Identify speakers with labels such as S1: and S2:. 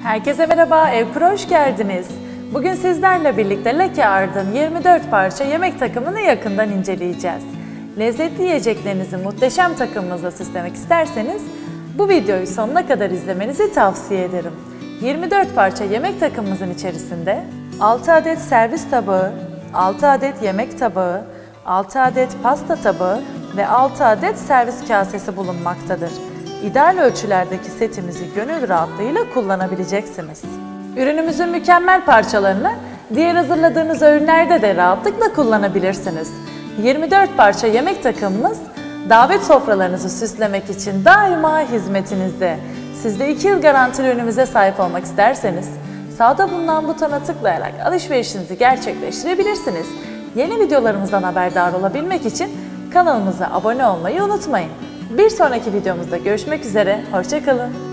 S1: Herkese merhaba, Evkur'a hoş geldiniz. Bugün sizlerle birlikte Lucky Art'ın 24 parça yemek takımını yakından inceleyeceğiz. Lezzetli yiyeceklerinizi muhteşem takımımızla süslemek isterseniz bu videoyu sonuna kadar izlemenizi tavsiye ederim. 24 parça yemek takımımızın içerisinde 6 adet servis tabağı, 6 adet yemek tabağı, 6 adet pasta tabağı ve 6 adet servis kasesi bulunmaktadır. İdeal ölçülerdeki setimizi gönül rahatlığıyla kullanabileceksiniz. Ürünümüzün mükemmel parçalarını diğer hazırladığınız öğünlerde de rahatlıkla kullanabilirsiniz. 24 parça yemek takımımız davet sofralarınızı süslemek için daima hizmetinizde. Siz de 2 yıl garantili ürünümüze sahip olmak isterseniz sağda bulunan butona tıklayarak alışverişinizi gerçekleştirebilirsiniz. Yeni videolarımızdan haberdar olabilmek için kanalımıza abone olmayı unutmayın. Bir sonraki videomuzda görüşmek üzere, hoşça kalın.